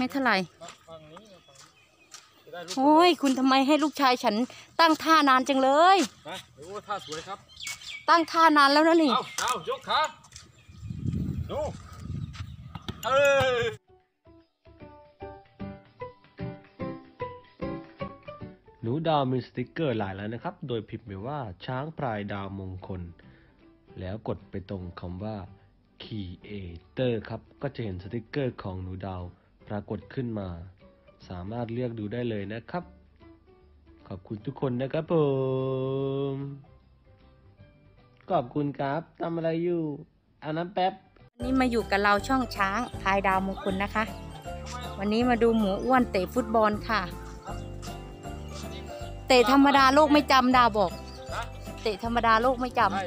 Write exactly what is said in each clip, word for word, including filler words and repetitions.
ไม่เท่าไหร่โอ้ยคุณทำไมให้ลูกชายฉันตั้งท่านานจังเลยนะโอ้ท่าสวยครับตั้งท่านานแล้วนะนี่เอาเอายกขาดูเออหนูดาวมีสติกเกอร์หลายแล้วนะครับโดยพิมพ์ไปว่าช้างพลายดาวมงคลแล้วกดไปตรงคำว่า Creator ครับก็จะเห็นสติกเกอร์ของหนูดาวปรากฏขึ้นมาสามารถเลือกดูได้เลยนะครับขอบคุณทุกคนนะครับผมขอบคุณครับทำอะไรอยู่เอาน้ำแป๊บวันนี้มาอยู่กับเราช่องช้างพลายดาวมงคลนะคะวันนี้มาดูหมูอ้วนเตะฟุตบอลค่ะเตะธรรมดาโลกไม่จำดาวบอกเตะธรรมดาโลกไม่จำ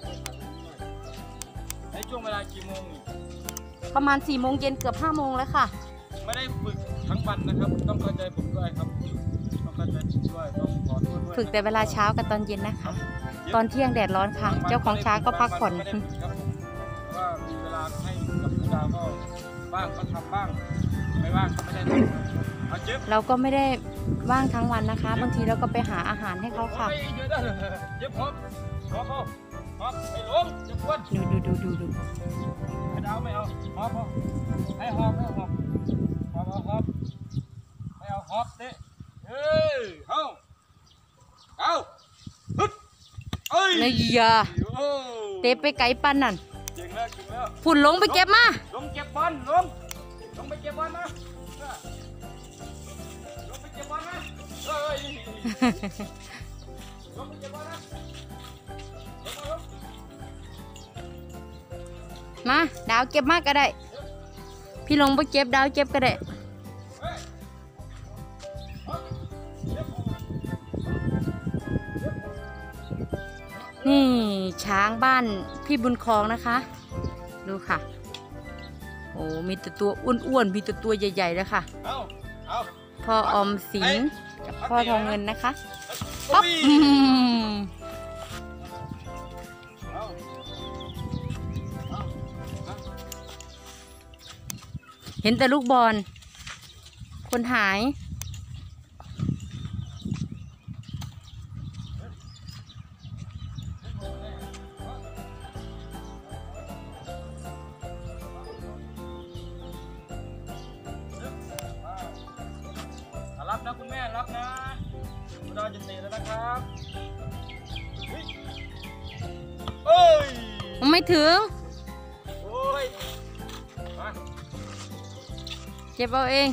ในช่วงเวลากี่โมงประมาณสี่โมงเย็นเกือบห้าโมงแล้วค่ะไม่ได้ฝึกทั้งวันนะครับต้องเข้าใจผมด้วยครับต้องเข้าใจผมด้วยต้องขอโทษด้วยฝึกแต่เวลาเช้ากับตอนเย็นนะคะตอนเที่ยงแดดร้อนค่ะเจ้าของช้างก็พักผ่อนว่ามีเวลาให้กับดาวก็บ้างก็ทำบ้างไม่ว่างก็ไม่ได้เราก็ไม่ได้ว่างทั้งวันนะคะบางทีเราก็ไปหาอาหารให้เขาค่ะเจ็บพร้อมพร้อมพร้อมไม่ล้มจะปวดดูดูดูดูดูให้ดาวไม่เอาหอบให้หอบให้หอบหอบเอาหอบไม่เอาหอบเตะเฮ้ยเอาเอาฮึดเอ้ยนายยาเตะไปไกลปันนั่นเก่งแล้วเก่งแล้วฝุ่นลงไปเก็บมาลงเก็บบอลลงลงไปเก็บบอลมาลงไปเก็บบอลมาเฮ้ยลงไปเก็บบอลนะมาดาวเก็บมากก็ได้พี่ลงไปเก็บดาวเก็บก็ได้นี่ช้างบ้านพี่บุญครองนะคะดูค่ะโอ้มีแต่ตัวอ้วนๆมีแต่ตัวใหญ่ๆเลยค่ะพ่อออมสินกับพ่อทองเงินนะคะป๊อปเห็นแต่ลูกบอลคนหายรับนะคุณแม่รับนะคุณดาวจะเตะแล้วนะครับเอ้ยไม่ถึงโอ้ยเก็บเอาเอง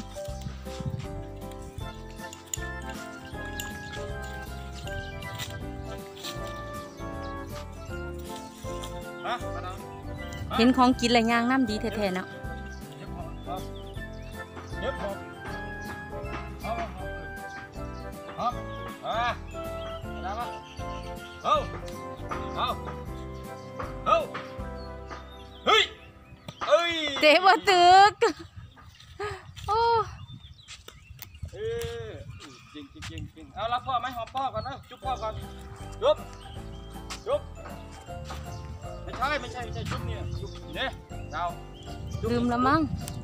เห็นของกินอะไรย่างน้ำดีแท้ๆเนาะเอาเอาเอาเอาเฮ้ยเอ้ยเตะบอลตึกโอ้เออจริงจริงจริงจริงเอารับพ่อไหมหอมพ่อก่อนนะจุ๊บพ่อก่อนจุ๊บจุ๊บไม่ใช่ไม่ใช่ไม่ใช่จุ๊บเนี่ยจุ๊บเนี่ยดาวลืมแล้วมั้ง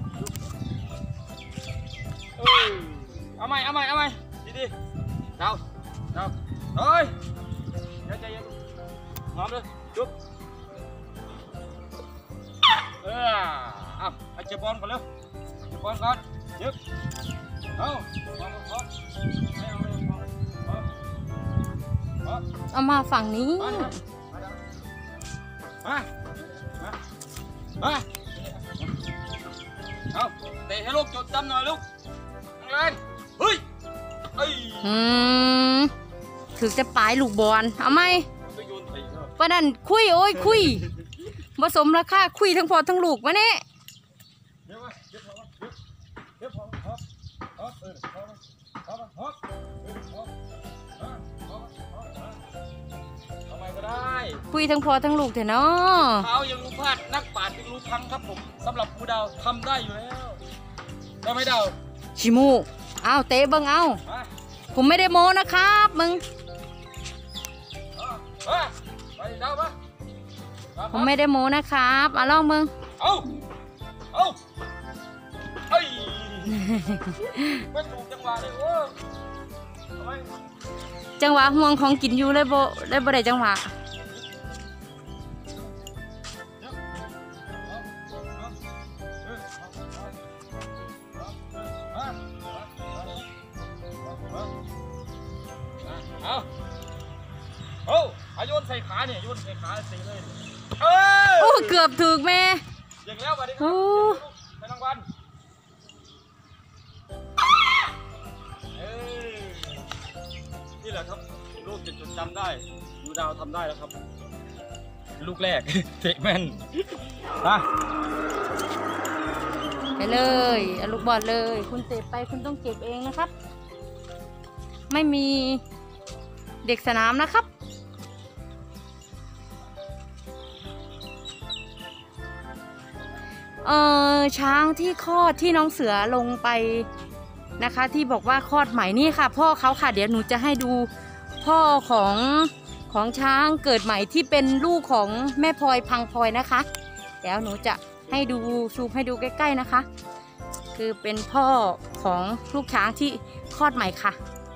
เออเอาใหม่เอาใหม่เอาใหม่ดีดีดาวดาวเฮ้ยใจเย็นหอมเลยจุ๊บเออเอาไปเจ็บบอลก่อนเร็วเจ็บบอลก่อนยึดเอาเอาเอาเอาเอามาฝั่งนี้มามามาเอาเตะให้ลูกจดจำหน่อยลูกแรงเฮ้ยอืมถือจะปลายลูกบอลเอาไหมประดันคุยโอ้ยคุยผสมราคาคุยทั้งพอทั้งลูกมาเนี่ยคุยทั้งพอทั้งลูกเถอะเนาะเท้ายังรู้พลาดนักปราชญ์ยังรู้พังครับผมสำหรับผู้ดาวทำได้อยู่แล้วได้ไหมดาวชิมูเอาเตะเบิ้งเอาผมไม่ได้โม้นะครับมึงผมไม่ได้โม้นะครับมาลองมึงเอาเอาเฮ้ยไม่ถูกจังหวะเลยโอ้ทำไมจังหวะห่วงของกินอยู่เลยโบเลยบ่ได้จังหวะเอาโอ้อาโยนใส่ขาเนี่ยโยนใส่ขาสีเลยเออโอ้เกือบถูกแม่อย่างแล้ววันนี้ครัโอ้บไปรางวัลเอ้ยนี่แหละครับลูกจะจดจำได้ดูดาวทำได้แล้วครับ ลูกแรก เตะแม่นนะไปเลยเอาลูกบอลเลย คุณเตะไปคุณต้องเก็บเองนะครับ ไม่มีเด็กสนามนะครับเออช้างที่คลอดที่น้องเสือลงไปนะคะ ที่บอกว่าคลอดใหม่นี่ค่ะ พ่อเขาค่ะ เดี๋ยวหนูจะให้ดูพ่อของของช้างเกิดใหม่ที่เป็นลูกของแม่พลอยพังพลอยนะคะ เดี๋ยวหนูจะให้ดูซูมให้ดูใกล้ๆนะคะ คือเป็นพ่อของลูกช้างที่คลอดใหม่ค่ะ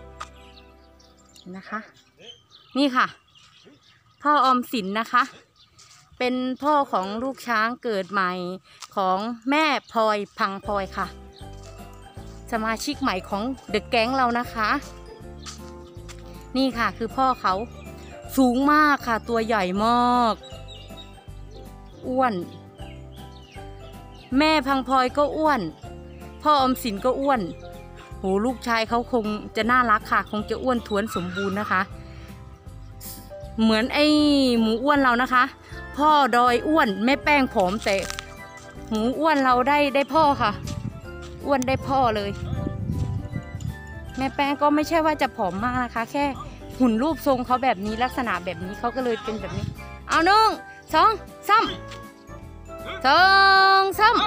นะคะ นี่ค่ะ พ่อออมสินนะคะ เป็นพ่อของลูกช้างเกิดใหม่ของแม่พลอยพังพลอยค่ะ สมาชิกใหม่ของเดอะแก๊งเรานะคะ นี่ค่ะคือพ่อเขาสูงมากค่ะตัวใหญ่มากอ้วนแม่พังพลอยก็อ้วนพ่ออมสินก็อ้วนโหลูกชายเขาคงจะน่ารักค่ะคงจะอ้วนท้วนสมบูรณ์นะคะเหมือนไอหมูอ้วนเรานะคะพ่อดอยอ้วนแม่แป้งผอมแต่หมูอ้วนเราได้ได้พ่อค่ะอ้วนได้พ่อเลยแม่แป้งก็ไม่ใช่ว่าจะผอมมากนะคะแค่หุ่นรูปทรงเขาแบบนี้ลักษณะแบบนี้เขาก็เลยเป็นแบบนี้เอาหนึ่งสองสามสองสาม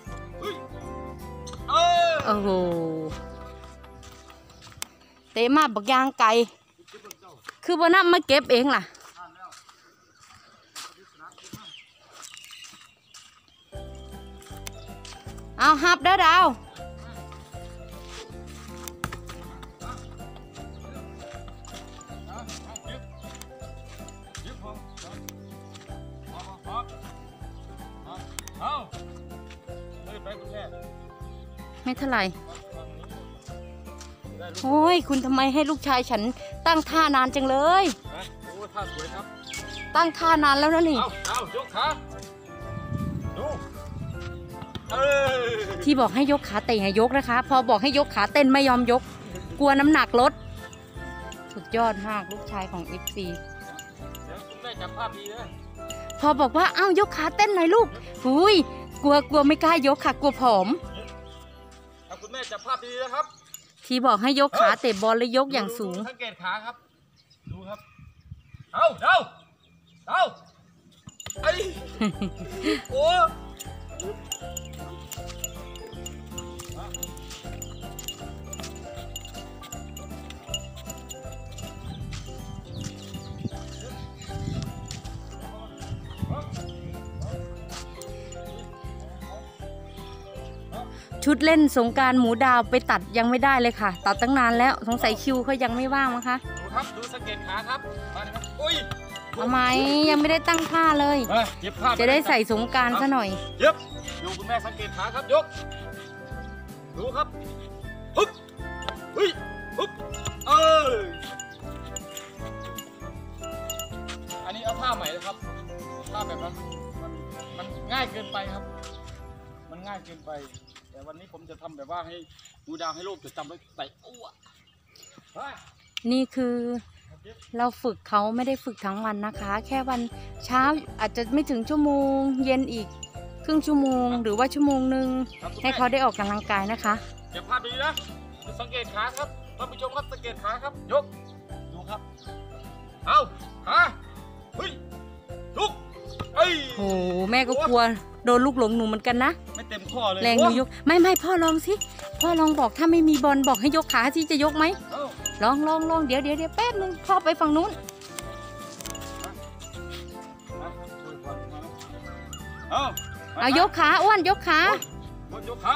โอ้โหเตะมาบักยางไก่คือบ่นำมาเก็บเองล่ะเอาหับเด้อดาวไม่เท่าไหร่โอ้ยคุณทำไมให้ลูกชายฉันตั้งท่านานจังเลยโอ้ท่าสวยครับตั้งท่านานแล้วนะนี่เอาเอายกขาดูที่บอกให้ยกขาเตะให้ยกนะคะพอบอกให้ยกขาเต้นไม่ยอมยกกลัวน้ำหนักลดสุดยอดมากลูกชายของ เอฟ ซีเดี๋ยวคุณแม่จับภาพดีนะพอบอกว่าเอ้ายกขาเต้นหน่อยลูกหุยกลัวกลัวไม่กล้ายกค่ะกลัวผอมเอาคุณแม่จับภาพดีนะครับที่บอกให้ยกขาเตะบอลเลยยกอย่างสูงสังเกตขาครับดูครับเอาเดาเดาไอ้โอ้ชุดเล่นสงกรานต์หมูดาวไปตัดยังไม่ได้เลยค่ะตัดตั้งนานแล้วสงสัยคิวเขายังไม่ว่างมั้งคะดูครับดูสังเกตขาครับมาเลยครับอุ้ยทำไมยังไม่ได้ตั้งท่าเลยเย็บผ้าจะได้ใส่สงกรานต์ซะหน่อยเย็บดูคุณแม่สังเกตขาครับยกดูครับฮึบเฮ้ยฮึบเอออันนี้เอาผ้าใหม่เลยครับผ้าแบบนั้นมันมันง่ายเกินไปครับมันง่ายเกินไปแต่วันนี้ผมจะทำแบบว่าให้ดูดาวให้โลกจดจำไว้ใส่อ้วนี่คือเราฝึกเขาไม่ได้ฝึกทั้งวันนะคะ แค่วันเช้าอาจจะไม่ถึงชั่วโมงเย็นอีกครึ่งชั่วโมงหรือว่าชั่วโมงหนึ่งให้เขาได้ออกกำลังกายนะคะอย่าพลาดดีนะสังเกตขาครับท่านผู้ชมครับสังเกตขาครับยกดูครับเอาขาเฮ้ยลุกเอ้ยโอ้แม่ก็กลัวโดนลูกหลงหนูเหมือนกันนะไม่เต็มข้อเลยแรงหนูยกไม่ไม่พ่อลองสิพ่อลองบอกถ้าไม่มีบอลบอกให้ยกขาที่จะยกไหมลองลองลองเดี๋ยวเดี๋ยวเดี๋ยวแป๊บนึงพ่อไปฝั่งนู้นเอายกขาอ้วนยกขาอ้วนยกขา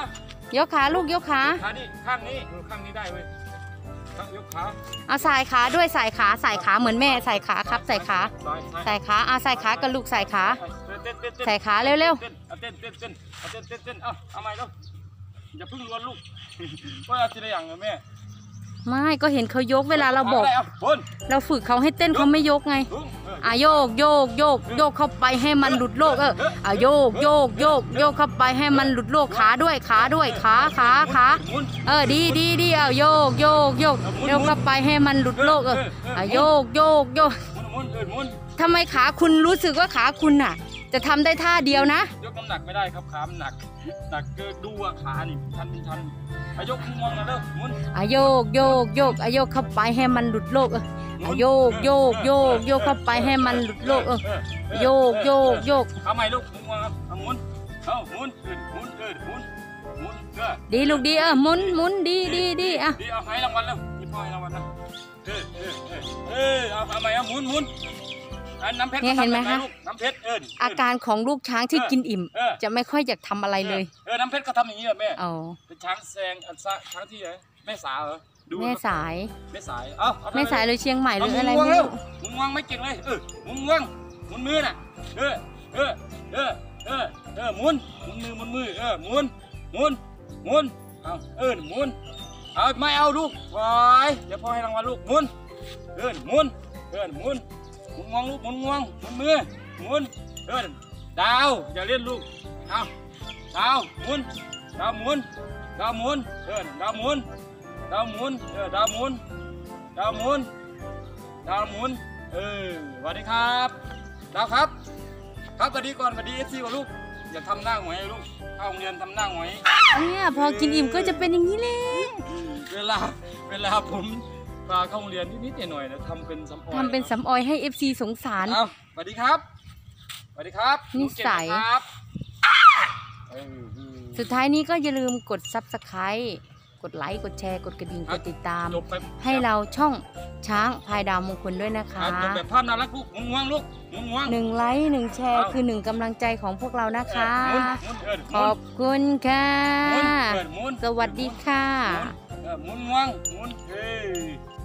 ยกขาลูกยกขาขานี่ข้างนี้ข้างนี้ได้เว้ยข้างยกขาเอาใส่ขาด้วยใส่ขาใส่ขาเหมือนแม่ใส่ขาครับใส่ขาซ้ายซ้ายใส่ขาเอาใส่ขากับลูกใส่ขาเต้นเต้นเต้นใส่ขาเร็วเต้นเต้นเต้นเต้นเต้นเต้นเต้นเอาเอาใหม่แล้วอย่าเพิ่งล้วนลูกว่าเอาทีละอย่างเลยแม่ๆไม่ก็เห็นเขายกเวลาเราบอกบนเราฝึกเขาให้เต้นเขาไม่ยกไงลุงอ่ะโยกโยกโยกโยกเข้าไปให้มันหลุดโลกเอออ่ะโยกโยกโยกโยกเข้าไปให้มันหลุดโลกขาด้วยขาด้วยขาขาขาเออดีดีดีเอาโยกโยกโยกโยกเข้าไปให้มันหลุดโลกเอออ่ะโยกโยกโยกหมุนหมุนเออหมุนทำไมขาคุณรู้สึกว่าขาคุณน่ะ จะทำได้ท่าเดียวนะยกน้ำหนักไม่ได้ครับขามันหนักหนักเกินดูว่าขานี่ทันทันอายกมองนะเด้อหมุนอ่ะโยกโยกโยกอ่ะโยกเข้าไปให้มันหลุดโลกเอออ่ะโยกโยกโยกโยกเข้าไปให้มันหลุดโลกเออโยกโยกโยกเอาใหม่ลูกหมุนครับเอาหมุนเอาหมุนเออหมุนเออหมุนหมุนเออดีลูกดีเออหมุนหมุนดีดีดีอ่ะดีเอาให้รางวัลแล้วมีพ่อให้รางวัลนะเออเออเออเออเอาเอาใหม่เอาหมุนหมุนอันน้ำเพชรน้ำเพชรเอออาการของลูกช้างที่กินอิ่ม จะไม่ค่อยอยากทำอะไรเลยเออน้ำเพชรก็ทำอย่างนี้เหรอแม่อ๋อเป็นช้างแซงอันซะช้างที่ไหนแม่สาวเหรอดูแม่สายแม่สายเอ้าแม่สายเลยเชียงใหม่หรืออะไรหมุไม่นงวงเร็รู้วหมุนงวงไม่เก่งเลยเออหมุนงวงหมุนมือน่ะเออเออเออเออเออหมุนหมุนมือหมุนมือเออหมุนหมุนหมุนเอาเออหมุนเอาไม่เอาลูกวายเดี๋ยวพ่อให้รางวัลลูกหมุนเออหมุนเออหมุนหมุนงวงลูกหมุนงวงหมุนมือหมุนเออดาวอย่าเล่นลูกเอาดาวหมุนดาวหมุนดาวหมุนเออดาวหมุนดาวหมุนเออดาวหมุนดาวหมุนดาวหมุนเออสวัสดีครับดาวครับครับสวัสดีก่อนสวัสดีเอฟซีก่อนลูกอย่าทำหน้าหงอยลูกเข้าโรงเรียนทำหน้าหงอยเนี่ยพอกินอิ่มก็จะเป็นอย่างนี้เลยเวลาเวลาผมพาเข้าโรงเรียนนิดๆหน่อยๆนะทำเป็นสำออยทำเป็นสำออยให้ เอฟ ซี สงสารเอาสวัสดีครับสวัสดีครับนิสัยหเก่งนะครับเออสุดท้ายนี้ก็อย่าลืมกด ซับสไครบ์ กดไลค์ กดแชร์ กดกระดิ่ง กดติดตามจบไปให้เราช่องช้างพายดาวมงคลด้วยนะคะอ่ะจบแบบภาพน่ารักลูกหมุนงวงลูกหมุนงวงหนึ่งไลค์หนึ่งแชร์เอาคือหนึ่งกำลังใจของพวกเรานะคะหมุนหมุนเออหขมุนอบคุณค่ะหมุนเออหมุนสวัสดีค่ะหมุนเออหมุนงวงหมุนเฮ้ย